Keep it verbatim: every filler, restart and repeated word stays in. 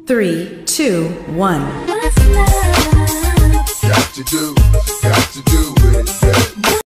Three, two, one. What's love? Got to do, got to do it.